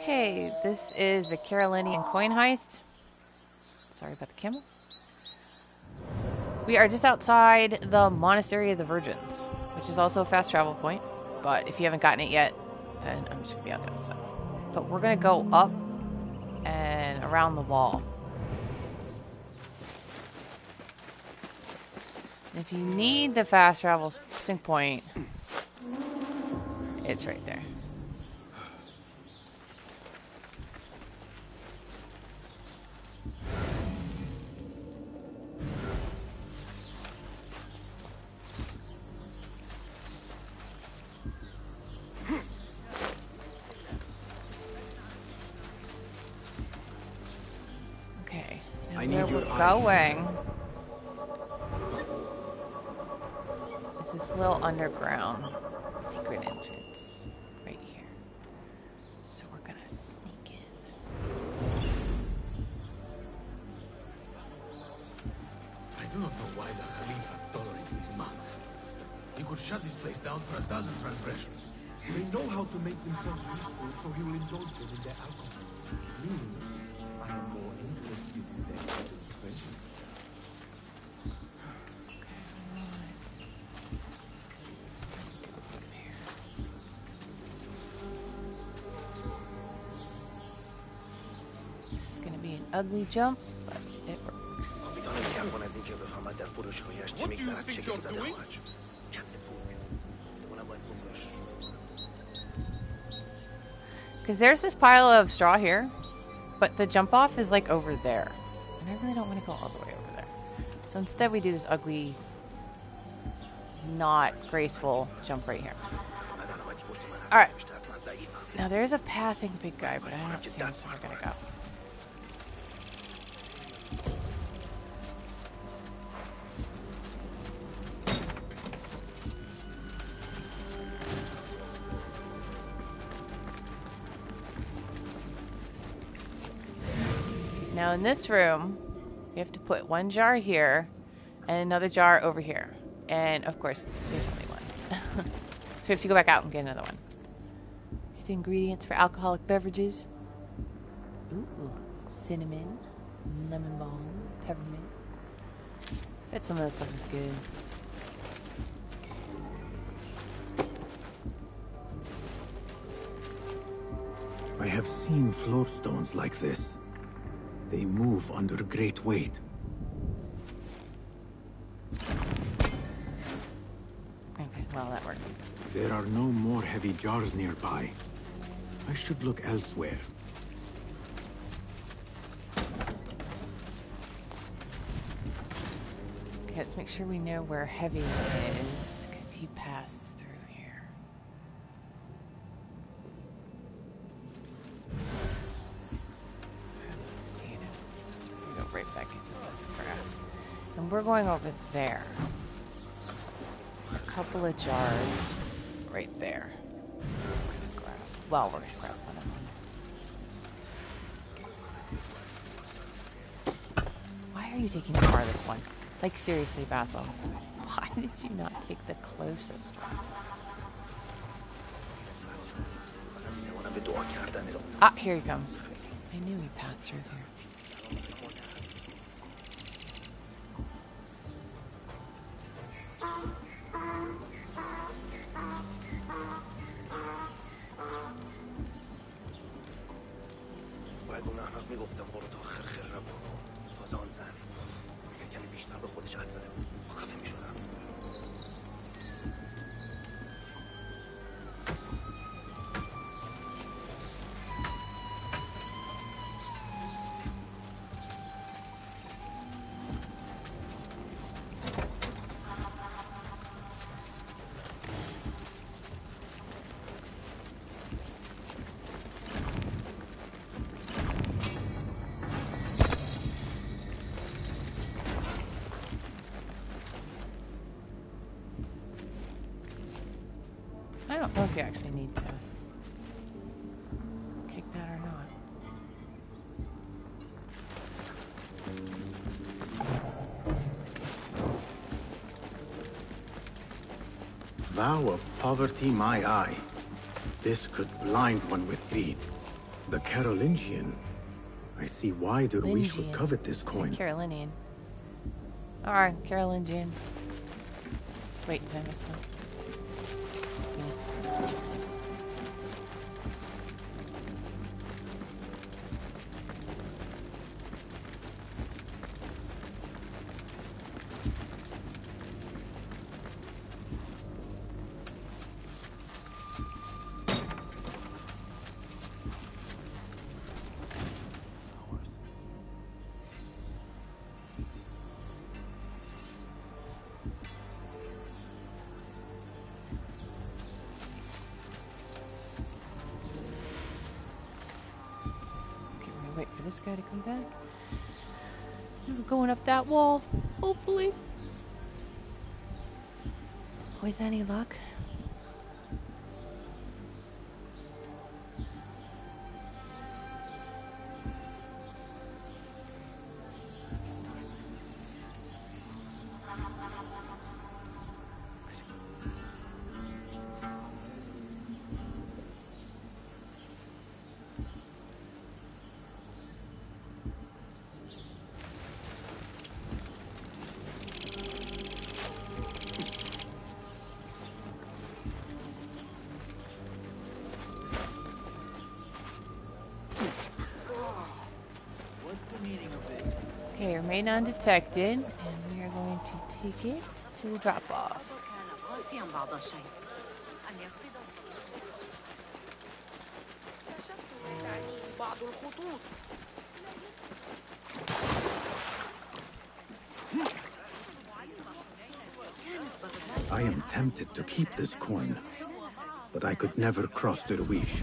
Okay, this is the Carolinian coin heist. Sorry about the camel. We are just outside the Monastery of the Virgins, which is also a fast travel point. But if you haven't gotten it yet, then I'm just going to be out the other side. But we're going to go up and around the wall. If you need the fast travel sync point, it's right there. Okay, now where we're going is this little underground secret entrance right here. So we're gonna sneak in. I do not know why the Khalifa tolerates these monks. He could shut this place down for 12 transgressions. They know how to make themselves useful, so he will indulge them in their alcohol. Me, I am more interested in their transgressions. This is gonna be an ugly jump, but it works. What do you think you're doing? Because there's this pile of straw here, but the jump off is like over there. And I really don't want to go all the way over there. So instead we do this ugly, not graceful jump right here. Alright. Now there's a pathing big guy, but I don't see him, so we're gonna go. Now in this room, you have to put one jar here and another jar over here. And of course, there's only one. So we have to go back out and get another one. Here's the ingredients for alcoholic beverages. Ooh, cinnamon, lemon balm, peppermint. I bet some of this stuff is good. I have seen floor stones like this. They move under great weight. Okay, well that worked. There are no more heavy jars nearby. I should look elsewhere. Okay, let's make sure we know where Heavy is, because he passed through here. Let's see it. Let's go right back into this grass. And we're going over there. There's a couple of jars right there. We're gonna grab, well, we're gonna grab one of them. Why are you taking the farthest one? Like, seriously, Basil. Why did you not take the closest one? Ah, here he comes. I knew he passed through there. I don't know if you actually need to kick that or not. Vow of poverty, my eye. This could blind one with greed. The Carolingian. I see why Derwish would Lingian. covet this coin. Carolinian. Or Carolingian. Wait, did I miss one? Wait for this guy to come back. We're going up that wall, hopefully. With any luck. Okay, remain undetected, and we are going to take it to the drop off. I am tempted to keep this coin, but I could never cross Derwish.